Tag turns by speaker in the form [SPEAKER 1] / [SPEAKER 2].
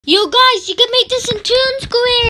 [SPEAKER 1] You guys, you can make this in Toonsquid!